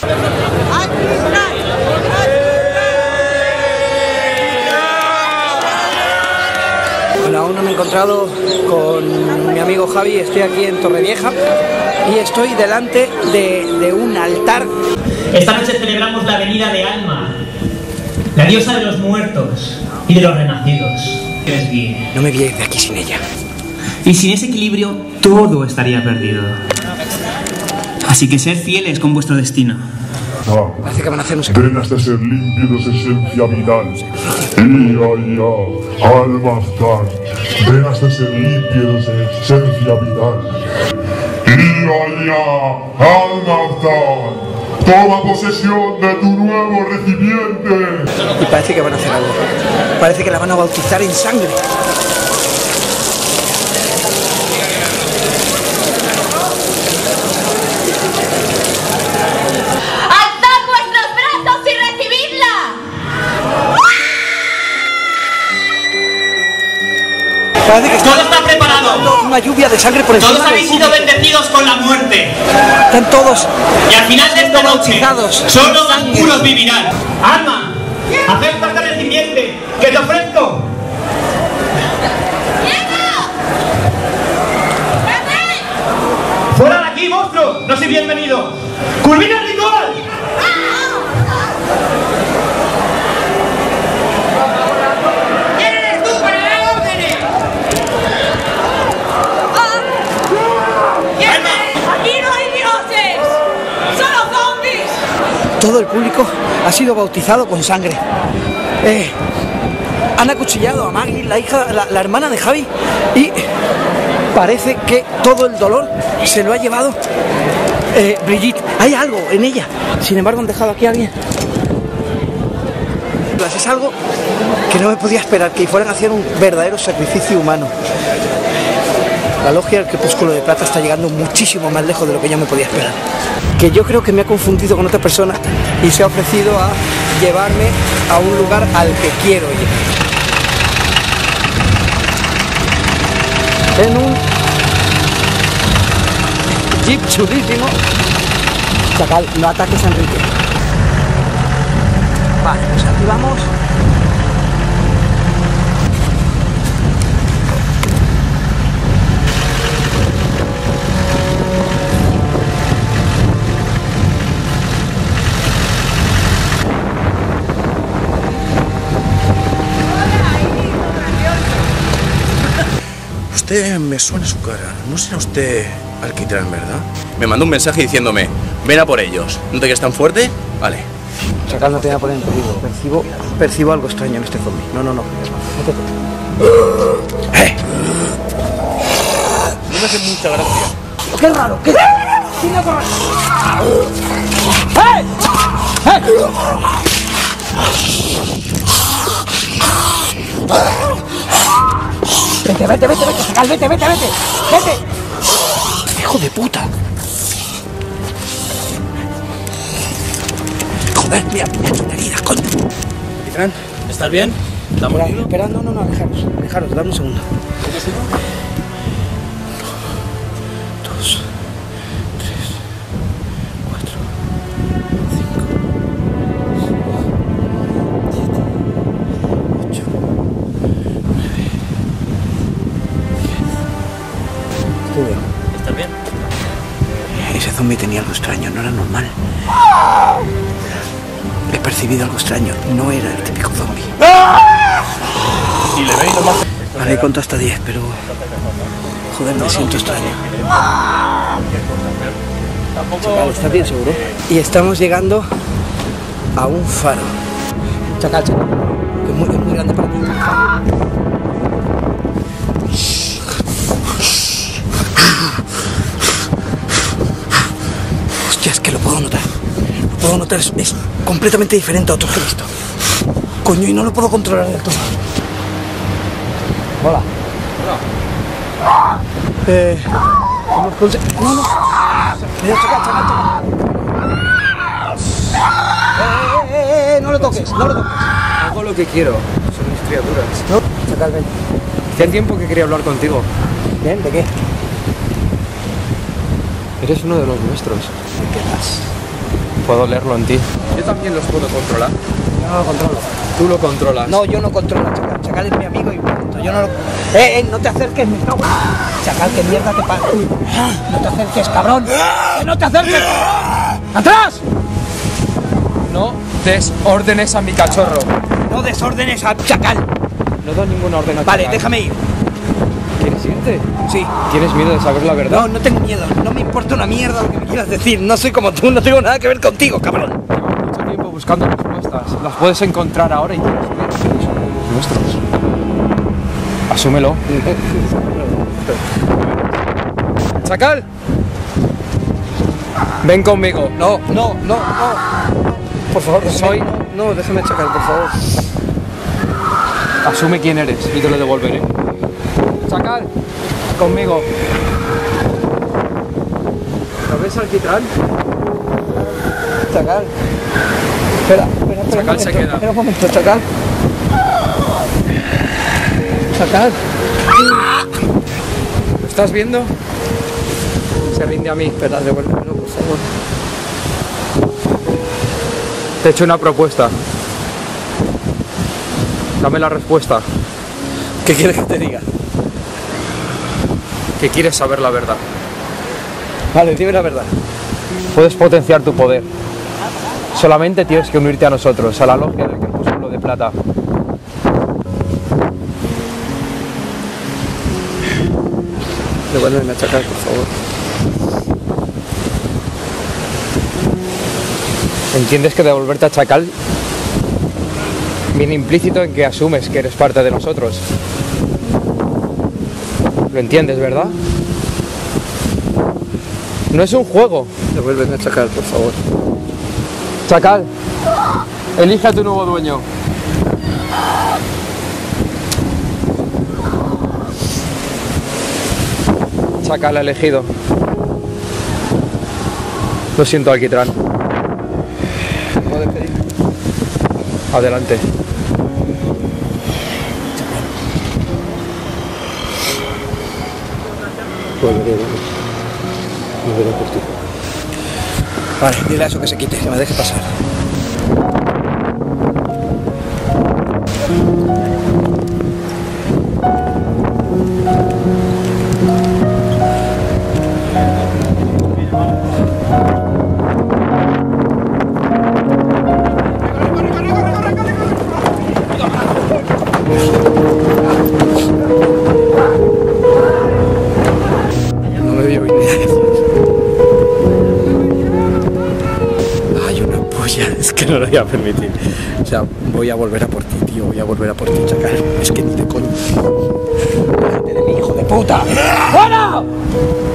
Bueno, aún no me he encontrado con mi amigo Javi, estoy aquí en Torrevieja y estoy delante de un altar. Esta noche celebramos la venida de Alma, la diosa de los muertos y de los renacidos. No me voy a ir de aquí sin ella. Y sin ese equilibrio, todo estaría perdido. Así que sed fieles con vuestro destino. Parece que van a hacer un secreto. Ven hasta ser límpidos, esencia vital. Alma Aztar. Ven hasta ser límpidos, esencia vital. Alma Aztar. Toma posesión de tu nuevo recipiente. Y parece que van a hacer algo. Parece que la van a bautizar en sangre. Parece que todo está preparado. Una lluvia de sangre por encima. Todos habéis sido bendecidos con la muerte. Están todos. Y al final de esta noche, bautizados. solo los puros vivirán. Alma, acepta este recipiente que te ofrezco. ¡Fuera de aquí, monstruo! ¡No soy bienvenido! ¡Culmina el ritual! Todo el público ha sido bautizado con sangre. Han acuchillado a Maggie, la hermana de Javi, y parece que todo el dolor se lo ha llevado Brigitte. Hay algo en ella. Sin embargo, han dejado aquí a alguien. Es algo que no me podía esperar, que fueran a hacer un verdadero sacrificio humano. La logia del Crepúsculo de Plata está llegando muchísimo más lejos de lo que yo me podía esperar. Que yo creo que me ha confundido con otra persona y se ha ofrecido a llevarme a un lugar al que quiero ir. En un jeep chulísimo. Chacal, no ataques a Enrique. Vale, pues aquí vamos. Usted me suena su cara. ¿No será usted Alquitrán, verdad? Me mandó un mensaje diciéndome, ven a por ellos. ¿No te quedas tan fuerte? Vale. Chacal, no te voy a poner en peligro. Percibo algo extraño en este zombie. No. No me hace mucha gracia. ¡Qué raro! ¡Qué raro! Vete, Chacal, vete. Hijo de puta. Joder, mira tus heridas, coño. Alquitrán, ¿estás bien? ¿Estamos bien? Espera, no, alejaros, dame un segundo. 2, 3, 4, 5, 7, 8, 9, 10. Estoy bien. ¿Estás bien? Ese zombie tenía algo extraño, no era normal. He percibido algo extraño, no era el típico zombie. Y le veis nomás. Vale, conto hasta 10, pero... Joder, me siento extraño. Chacal, ¿estás bien seguro? Y estamos llegando a un faro. Chacal, que es muy grande para ti. Hostia, es que lo puedo notar. Es completamente diferente a otros que he visto. Coño, y no lo puedo controlar del todo. Hola. No. Mira, chacal. No lo toques. Hago lo que quiero. Son mis criaturas. No, chacal, ven. Hace tiempo que quería hablar contigo. ¿Bien? ¿De qué? Eres uno de los nuestros. ¿De qué vas? Puedo leerlo en ti. Yo también los puedo controlar. Yo no lo controlo. Tú lo controlas. No, yo no controlo a Chacal. Chacal es mi amigo y punto. Yo no lo... no te acerques, me cago. Chacal, ¿qué mierda te pasa? No te acerques, cabrón. ¡Que no te acerques! ¡Atrás! No des órdenes a mi cachorro. No desórdenes a Chacal. No doy ninguna orden a Vale, Chacal. déjame ir. ¿Quieres irte? Sí. ¿Tienes miedo de saber la verdad? No, no tengo miedo. No me importa una mierda lo que me quieras decir. No soy como tú, no tengo nada que ver contigo, cabrón. Llevo mucho tiempo buscando respuestas. Las puedes encontrar ahora y tienes que son nuestros. Asúmelo. Chacal. Ven conmigo. No. Por favor, Soy- No, déjame Chacal, por favor. Asume quién eres y te lo devolveré. Chacal, conmigo. ¿Lo ves, alquitrán? Chacal. Espera. Chacal se queda. Espera un momento, Chacal. Chacal. ¿Lo estás viendo? Se rinde a mí. Espera, devuélvemelo, por favor. Te he hecho una propuesta. Dame la respuesta. ¿Qué quieres que te diga? Que quieres saber la verdad. Vale, dime la verdad. Puedes potenciar tu poder. Solamente tienes que unirte a nosotros, a la logia del crepúsculo de plata. Devuélveme a Chacal, por favor. ¿Entiendes que devolverte a Chacal viene implícito en que asumes que eres parte de nosotros? ¿Lo entiendes, verdad? No es un juego. Devuélveme a Chacal, por favor. Chacal, elige a tu nuevo dueño. Chacal ha elegido. Lo siento, alquitrán. ¿Puedo despedir? Adelante. Volveré por ti. Vale, dile a eso que se quite, que me deje pasar. No me vio venir. Ay, una polla, es que no lo voy a permitir. O sea, voy a volver a por ti, tío, voy a volver a por ti, Chacal. Es que ni de coño. Déjate de mi hijo de puta. ¡Fuera!